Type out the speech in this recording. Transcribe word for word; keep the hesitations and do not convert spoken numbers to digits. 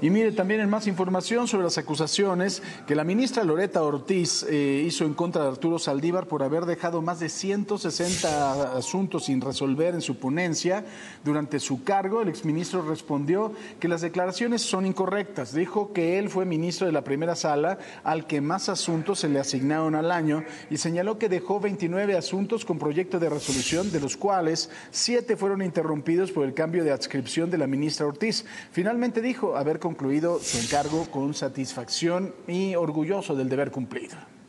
Y mire, también en más información sobre las acusaciones que la ministra Loretta Ortiz eh, hizo en contra de Arturo Saldívar por haber dejado más de ciento sesenta asuntos sin resolver en su ponencia durante su cargo. El exministro respondió que las declaraciones son incorrectas. Dijo que él fue ministro de la primera sala al que más asuntos se le asignaron al año y señaló que dejó veintinueve asuntos con proyecto de resolución, de los cuales siete fueron interrumpidos por el cambio de adscripción de la ministra Ortiz. Finalmente dijo haber concluido su encargo con satisfacción y orgulloso del deber cumplido.